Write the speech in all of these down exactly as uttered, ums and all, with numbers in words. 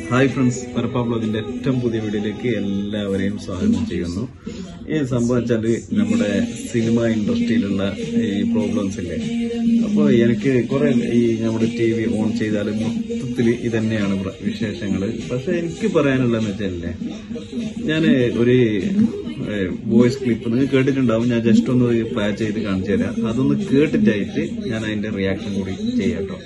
Hi friends, Parappa ബ്ലോഗിന്റെ ഏറ്റവും പുതിയ വീഡിയോയിലേക്ക് എല്ലാവരെയും സ്വാഗതം ചെയ്യുന്നു. ഈ സംഭവം വെച്ചാല് നമ്മുടെ സിനിമ ഇൻഡസ്ട്രിയിലുള്ള ഈ പ്രോബ്ലംസ് ഇല്ലേ, അപ്പോൾ എനിക്ക് കുറെ ഈ നമ്മുടെ ടി വി ഓൺ ചെയ്താൽ മൊത്തത്തിൽ ഇതന്നെയാണ് വിശേഷങ്ങള്. പക്ഷെ എനിക്ക് പറയാനുള്ളതെന്ന് വെച്ചാലേ, ഞാൻ ഒരു വോയിസ് ക്ലിപ്പ് നിങ്ങൾ കേട്ടിട്ടുണ്ടാവും. ഞാൻ ജസ്റ്റ് ഒന്ന് പ്ലേ ചെയ്ത് കാണിച്ചു തരാം. അതൊന്ന് കേട്ടിട്ടായിട്ട് ഞാൻ അതിന്റെ റിയാക്ഷൻ കൂടി ചെയ്യാട്ടോ.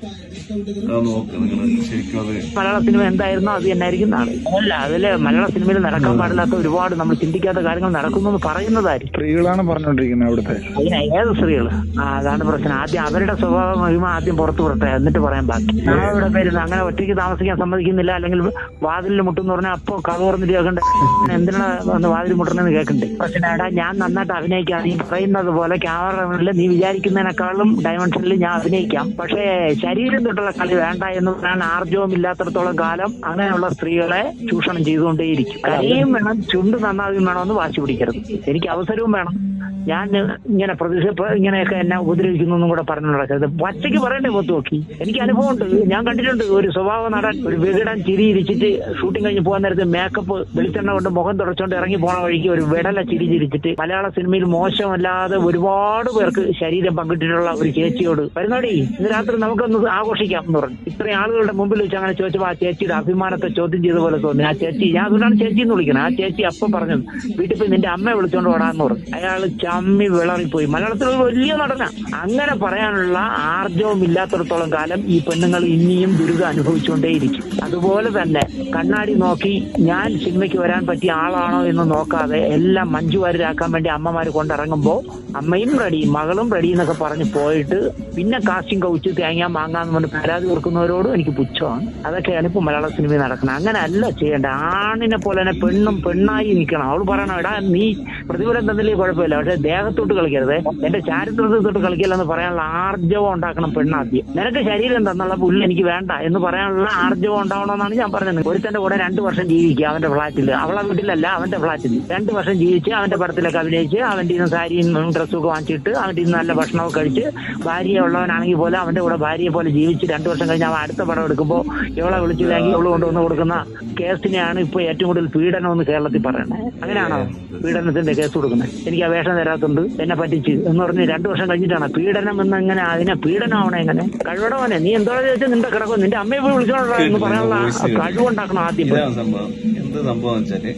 അത് നോക്ക് നിങ്ങൾ ശരിക്കും. അത് മലയാള സിനിമ എന്തായിരുന്നോ അത് തന്നെയായിരിക്കും നാളെ. അല്ല, അതില് മലയാള സിനിമയിൽ നടക്കാൻ പാടില്ലാത്ത ഒരുപാട് നമ്മൾ ചിന്തിക്കാത്ത കാര്യങ്ങൾ നടക്കുന്നു എന്ന് പറയുന്നതായിരിക്കും. സ്ത്രീകളാണ് പറഞ്ഞോണ്ടിരിക്കുന്നത് അവിടുത്തെ. അതിന് ഏത് സ്ത്രീകള്? ആ അതാണ് പ്രശ്നം. ആദ്യം അവരുടെ സ്വഭാവ മഹിമ ആദ്യം പുറത്തു വിടട്ടെ, എന്നിട്ട് പറയാൻ ബാക്കി. അവിടെ പേരുന്ന അങ്ങനെ ഒറ്റയ്ക്ക് താമസിക്കാൻ സമ്മതിക്കുന്നില്ല, അല്ലെങ്കിൽ വാതിലിൽ മുട്ടെന്ന് പറഞ്ഞാൽ അപ്പൊ കഥ പറഞ്ഞിട്ട് കേൾക്കണ്ട. എന്തിനാണ് വന്ന് വാതിൽ മുട്ടണെന്ന് കേൾക്കണ്ടേ? പ്രശ്നം എടാ, ഞാൻ നന്നായിട്ട് അഭിനയിക്കാം. നീ പറയുന്നത് പോലെ ക്യാമറ മുന്നിൽ നീ വിചാരിക്കുന്നതിനേക്കാളും ഡയമെൻഷനിൽ ഞാൻ അഭിനയിക്കാം. പക്ഷേ ശരീരം തൊട്ടുള്ള കളി വേണ്ട എന്ന് പറയാൻ ആർജവം ഇല്ലാത്തടത്തോളം കാലം അങ്ങനെയുള്ള സ്ത്രീകളെ ചൂഷണം ചെയ്തുകൊണ്ടേയിരിക്കും. കരയും വേണം, ചുണ്ട് നന്നാകുകയും വേണമെന്ന് വാശി പിടിക്കരുത്. എനിക്ക് അവസരവും വേണം. ഞാൻ ഇങ്ങനെ പ്രതീക്ഷ ഇങ്ങനെയൊക്കെ എന്നെ ഉപദ്രവിക്കുന്നു കൂടെ പറഞ്ഞു നടക്കരുത്. പച്ചയ്ക്ക് പറയണ്ടേ പൊത്തു നോക്കി. എനിക്ക് അനുഭവമുണ്ട്, ഞാൻ കണ്ടിട്ടുണ്ട്. ഒരു സ്വഭാവ നടൻ ഒരു വികടൻ ചിരി ഇരിച്ചിട്ട് ഷൂട്ടിംഗ് കഴിഞ്ഞ് പോകാൻ നേരത്തെ മേക്കപ്പ് വെളിച്ചെണ്ണ കൊണ്ട് മുഖം തുടച്ചുകൊണ്ട് ഇറങ്ങി പോണ വഴിക്ക് ഒരു വിടല ചിരി ചിരിച്ചിട്ട് മലയാള സിനിമയിൽ മോശമല്ലാതെ ഒരുപാട് പേർക്ക് ശരീരം പങ്കിട്ടിട്ടുള്ള ഒരു ചേച്ചിയോട് വരുന്നോടി ഇന്ന് രാത്രി നമുക്കൊന്ന് ആഘോഷിക്കാം എന്ന് പറഞ്ഞു. ഇത്രയും ആളുകളുടെ മുമ്പിൽ വെച്ച് അങ്ങനെ ചോദിച്ചപ്പോൾ ആ ചേച്ചിയുടെ അഭിമാനത്തെ ചോദ്യം ചെയ്ത പോലെ തോന്നി. ആ ചേച്ചി, ഞാൻ അതുകൊണ്ടാണ് ചേച്ചി എന്ന് വിളിക്കുന്നത്. ആ ചേച്ചി അപ്പം പറഞ്ഞു, വീട്ടിൽ പോയി നിന്റെ അമ്മയെ വിളിച്ചോണ്ട് ഓടാന്ന് പറഞ്ഞു. അയാൾ ചമ്മി വിളറിപ്പോയി. മലയാളത്തിൽ ഒരു വലിയ നടന. അങ്ങനെ പറയാനുള്ള ആർജവം ഇല്ലാത്തിടത്തോളം കാലം ഈ പെണ്ണുങ്ങൾ ഇനിയും ദുരിതം അനുഭവിച്ചുകൊണ്ടേയിരിക്കും. അതുപോലെ തന്നെ കണ്ണാടി നോക്കി ഞാൻ സിനിമയ്ക്ക് വരാൻ പറ്റിയ ആളാണോ എന്ന് നോക്കാതെ എല്ലാം മഞ്ജു വാര്യരാക്കാൻ വേണ്ടി അമ്മമാര് കൊണ്ടിറങ്ങുമ്പോൾ അമ്മയും റെഡി, മകളും റെഡി എന്നൊക്കെ പറഞ്ഞ് പോയിട്ട് പിന്നെ കാസ്റ്റിംഗ് കൗച്ച് തേങ്ങാൻ വാങ്ങാന്ന് പറഞ്ഞ് പരാതി കൊടുക്കുന്നവരോടും എനിക്ക് പുച്ഛമാണ്. അതൊക്കെയാണ് ഇപ്പൊ മലയാള സിനിമയിൽ നടക്കുന്നത്. അങ്ങനെ അല്ല ചെയ്യേണ്ടത്. ആണിനെ പോലെ തന്നെ പെണ്ണും പെണ്ണായി നിൽക്കണം. അവൾ പറയണം, എടാ നീ പ്രതിഫലം തന്നില്ലേ കുഴപ്പമില്ല, പക്ഷെ ദേഹത്തോട്ട് കളിക്കരുത്, എന്റെ ചാരിത്രത്തോട്ട് കളിക്കില്ലെന്ന് പറയാനുള്ള ആർജവം ഉണ്ടാക്കണം പെണ്ണാദ്യം. നിനക്ക് ശരീരം തന്നുള്ള പുല്ല് എനിക്ക് വേണ്ട എന്ന് പറയാനുള്ള ആർജവം ഉണ്ടാവണമെന്നാണ് ഞാൻ പറഞ്ഞത്. ഒരുത്തന്റെ കൂടെ രണ്ടു വർഷം ജീവിക്കുക അവന്റെ ഫ്ളാറ്റിൽ, അവളെ വീട്ടിലല്ല അവന്റെ ഫ്ളാറ്റിൽ രണ്ടു വർഷം ജീവിച്ച് അവന്റെ പടത്തിലൊക്കെ അഭിനയിച്ച് അവന്റെ ഇന്ന് സാരിയും ഡ്രസ്സും ഒക്കെ വാങ്ങിച്ചിട്ട് അവന്റെ ഇന്ന് നല്ല ഭക്ഷണമൊക്കെ കഴിച്ച് ഭാര്യ ഉള്ളവനാണെങ്കിൽ പോലെ അവന്റെ കൂടെ ഭാര്യയെ പോലെ ജീവിച്ച് രണ്ടു വർഷം കഴിഞ്ഞ് അവൻ അടുത്ത പടം എടുക്കുമ്പോൾ ഇവളെ വിളിച്ചില്ലെങ്കിൽ ഇവള് കൊണ്ടുവന്ന് കൊടുക്കുന്ന കേസിനെയാണ് ഇപ്പൊ ഏറ്റവും കൂടുതൽ പീഡനം എന്ന് കേരളത്തിൽ പറയുന്നത്. അങ്ങനെയാണോ പീഡനത്തിന്റെ കേസ് കൊടുക്കുന്നത്? എനിക്ക് ആ വേഷം തരാത്തുണ്ട്, എന്നെ പറ്റിച്ച് എന്ന് പറഞ്ഞ് രണ്ടു വർഷം കഴിഞ്ഞിട്ടാണ് പീഡനം എന്ന്. എങ്ങനെ അതിനെ പീഡനമാവണേ? എങ്ങനെ കഴിവടവനെ നീ എന്തോ ചോദിച്ചാൽ നിന്റെ കിടക്കും, നിന്റെ അമ്മയെ പോയി വിളിച്ചോണ്ടാ എന്ന് പറയാനുള്ള കഴിവുണ്ടാക്കണം ആദ്യം. എന്ത് സംഭവം വെച്ചാല്,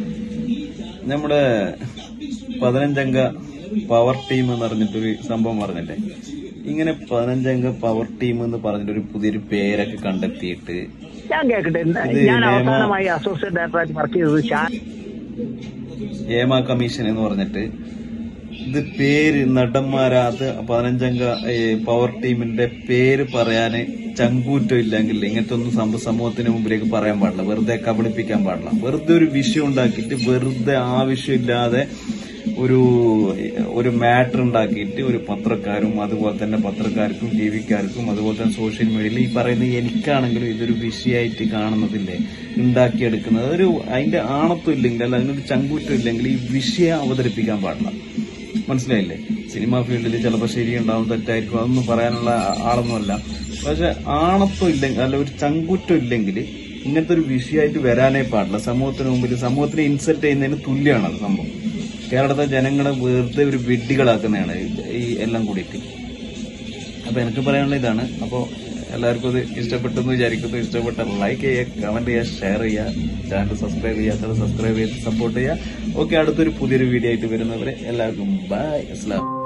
നമ്മുടെ പതിനഞ്ചംഗ പവർ ടീം എന്ന് പറഞ്ഞിട്ടൊരു സംഭവം പറഞ്ഞില്ലേ, ഇങ്ങനെ പതിനഞ്ചംഗ പവർ ടീം എന്ന് പറഞ്ഞിട്ടൊരു പുതിയൊരു പേരൊക്കെ കണ്ടെത്തിയിട്ട് ഞാൻ കേൾക്കട്ടെ. ഞാൻ അവസാനമായി അസോസിയേറ്റ് ഡയറക്ടറായിട്ട് വർക്ക് ചെയ്തത് ഏമ കമ്മീഷൻ എന്ന് പറഞ്ഞിട്ട്. ഇത് പേര് നടന്മാരാത് പതിനഞ്ചംഗ പവർ ടീമിന്റെ പേര് പറയാന് ചങ്കൂറ്റം ഇല്ലെങ്കിൽ ഇങ്ങനത്തെ ഒന്നും സംഭവ സമൂഹത്തിന് മുമ്പിലേക്ക് പറയാൻ പാടില്ല. വെറുതെ കബളിപ്പിക്കാൻ പാടില്ല. വെറുതെ ഒരു വിഷയം ഉണ്ടാക്കിയിട്ട് വെറുതെ ആവശ്യമില്ലാതെ ഒരു ഒരു മാറ്റർ ഉണ്ടാക്കിയിട്ട് ഒരു പത്രക്കാരും അതുപോലെ തന്നെ പത്രക്കാർക്കും ടി വിക്കാർക്കും അതുപോലെ തന്നെ സോഷ്യൽ മീഡിയയിൽ ഈ പറയുന്ന എനിക്കാണെങ്കിലും ഇതൊരു വിഷയമായിട്ട് കാണുന്നതില്ലേ ഉണ്ടാക്കിയെടുക്കുന്നത്. ഒരു അതിന്റെ ആണത്വം ഇല്ലെങ്കിൽ അല്ല അതിനൊരു ചങ്കൂറ്റം ഇല്ലെങ്കിൽ ഈ വിഷയം അവതരിപ്പിക്കാൻ പാടില്ല. മനസ്സിലായില്ലേ? സിനിമാ ഫീൽഡിൽ ചിലപ്പോൾ ശരിയുണ്ടാവും, തെറ്റായിരിക്കും, അതൊന്നും പറയാനുള്ള ആളൊന്നുമല്ല. പക്ഷെ ആണത്വം ഇല്ലെങ്കിൽ അല്ല ഒരു ചങ്കൂറ്റം ഇല്ലെങ്കിൽ ഇങ്ങനത്തെ ഒരു വിഷയമായിട്ട് വരാനേ പാടില്ല. സമൂഹത്തിന് മുമ്പിൽ സമൂഹത്തിനെ ഇൻസൾട്ട് ചെയ്യുന്നതിന് തുല്യമാണ് അത് സംഭവം. കേരളത്തിലെ ജനങ്ങളെ വെറുതെ ഒരു വിഡ്ഢികളാക്കുന്നതാണ് ഈ എല്ലാം കൂടിയിട്ട്. അപ്പൊ എനിക്ക് പറയാനുള്ള ഇതാണ്. അപ്പോൾ എല്ലാവർക്കും ഇത് ഇഷ്ടപ്പെട്ടെന്ന് വിചാരിക്കുന്നു. ഇഷ്ടപ്പെട്ട ലൈക്ക് ചെയ്യുക, കമന്റ് ചെയ്യുക, ഷെയർ ചെയ്യുക, ചാനൽ സബ്സ്ക്രൈബ് ചെയ്യാത്തത് സബ്സ്ക്രൈബ് ചെയ്ത് സപ്പോർട്ട് ചെയ്യുക. ഓക്കെ, അടുത്തൊരു പുതിയൊരു വീഡിയോ ആയിട്ട് വരുന്നവരെ എല്ലാവർക്കും ബൈ, അസ്സലാം.